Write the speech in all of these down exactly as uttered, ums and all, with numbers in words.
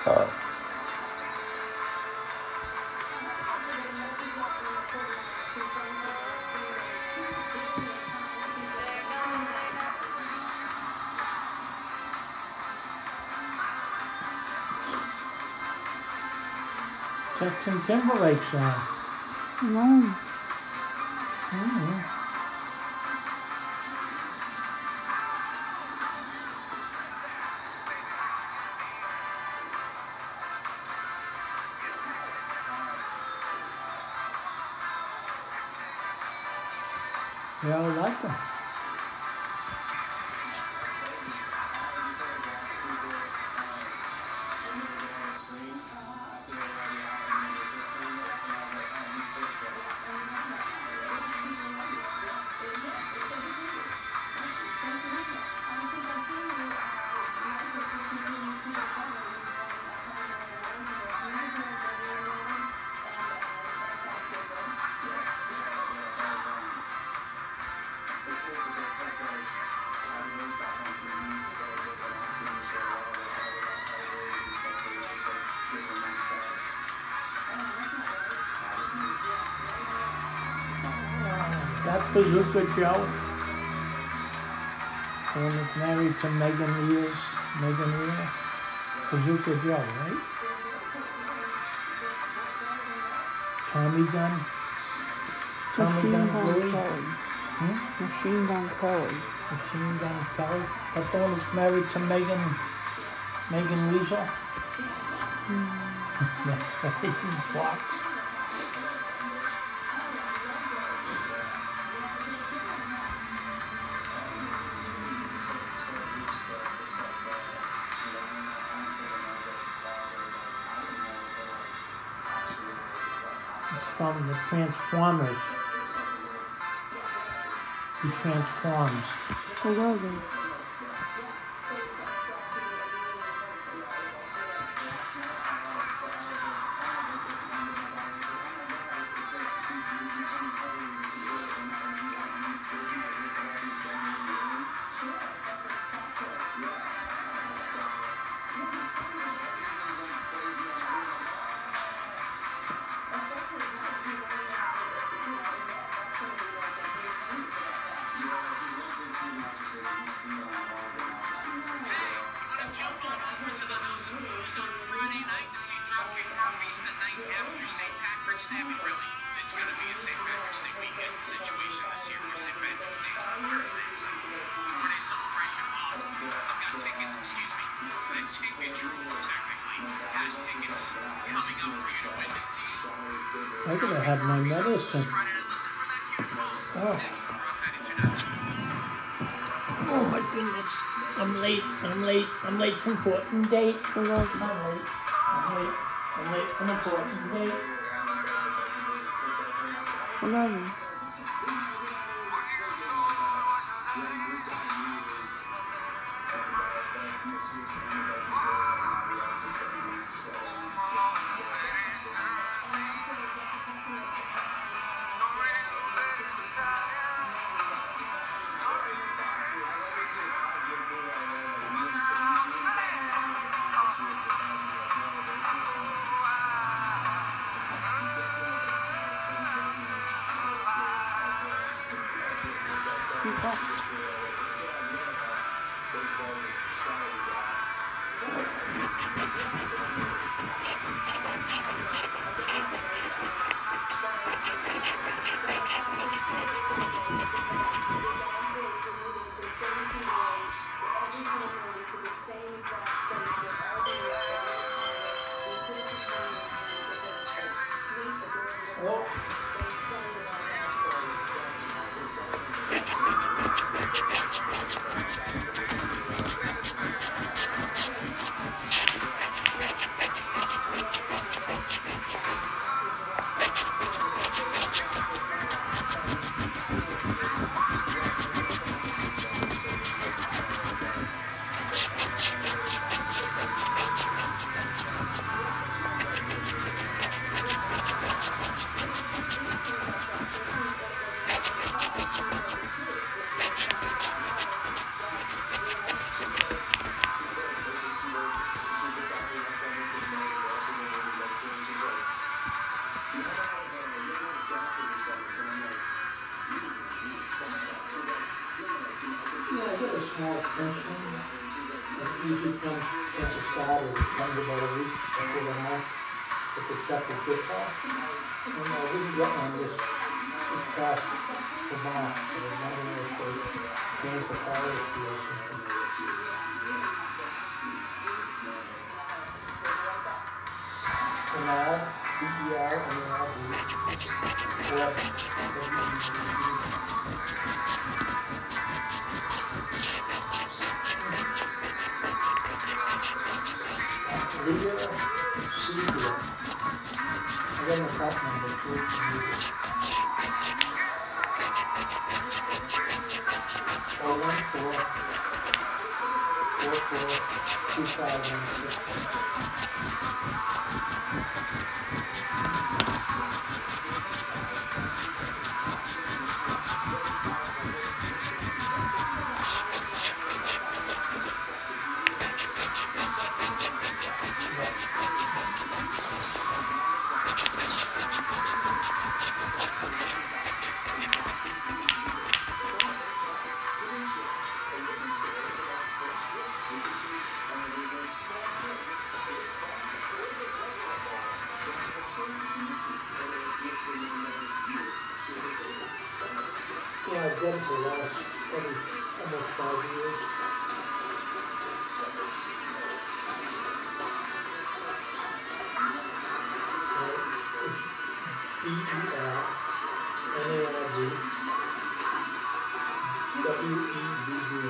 Uh, Justin Timberlake song. No. Mm-hmm. Yeah, I like them. That's Bazooka Joe. The one that's married to Megan Lear's, Megan Lear. Bazooka Joe, right? Tommy Gun. Tommy Machine Gun Gun Louie. Kelly. Hmm? Machine Gun Kelly. Machine Gun Kelly. That's the one that's married to Megan, Megan Weasel. Mm. Fox. From the Transformers. He transforms. I love it. On Friday night to see Dropkick Murphys the night after Saint Patrick's Day. I mean, really, it's going to be a Saint Patrick's Day weekend situation this year where Saint Patrick's Day is on Thursday, so four-day celebration. Awesome. I've got tickets, excuse me, the ticket drool technically has tickets coming up for you to win to see. I could have had my medicine. Oh. Oh my goodness. I'm late, I'm late, I'm late for important date. I'm late, I'm late, I'm late for important date. I love it. Oh. tension, and easy comes at the start or comes about a week before the month, if the stuff is good for. And uh, we can get on this, this past Vermont, so the United States, gains the power association. Canal, B E R, and then I'll do or Leah, Celia. I got my top number too. Four one four four four two five one six. Yeah, I've done it for the last probably almost five years. B E L N A R D W E D D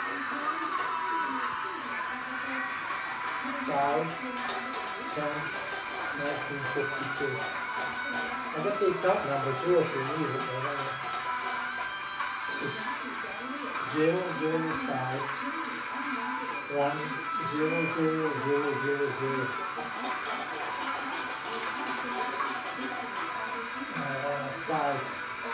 five ten nineteen fifty-two. I got the account number too if you need it. I don't know. Zero zero five one zero zero zero zero zero. Uh, five.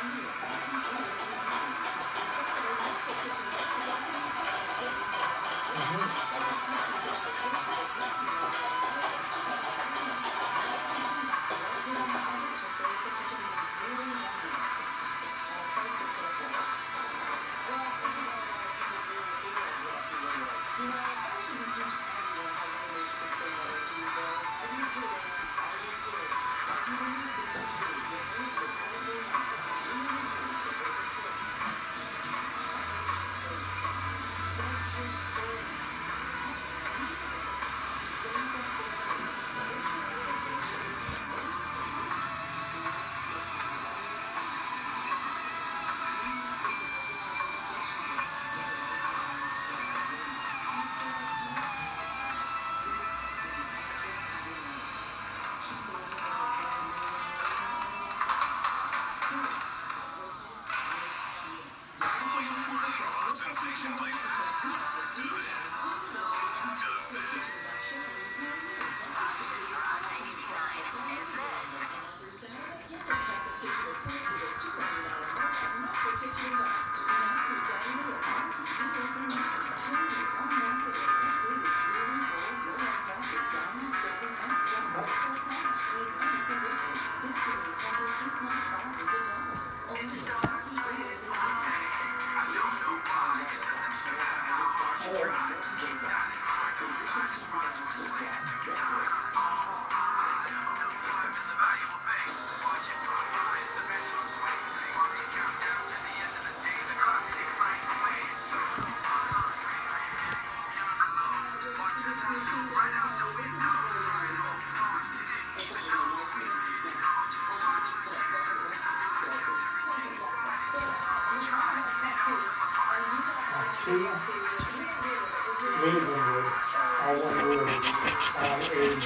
Ravenwood, all one word, R A V E N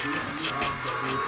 W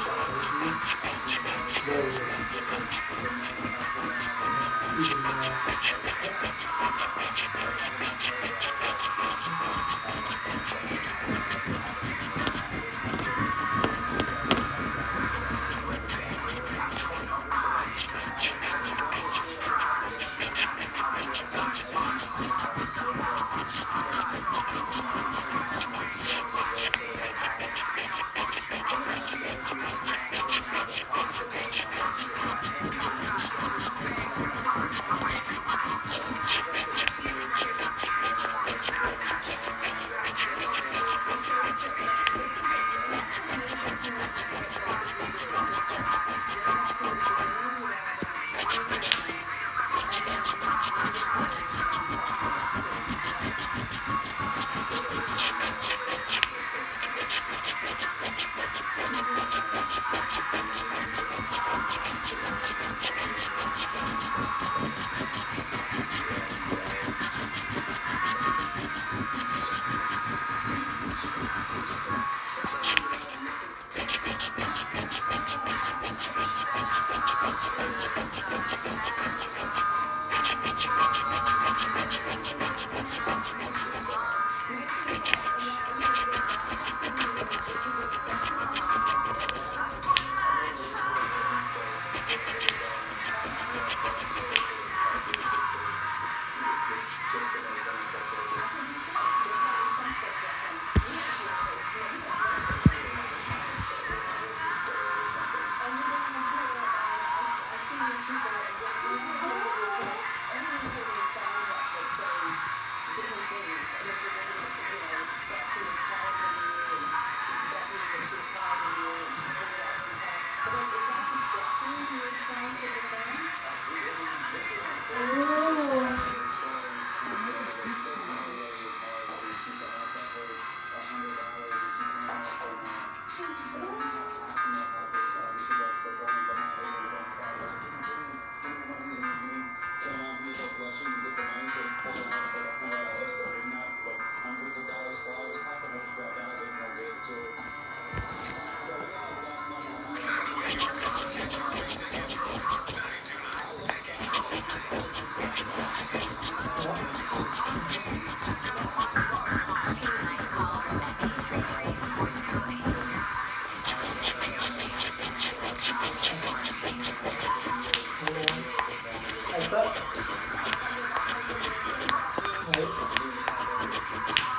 I thought, right?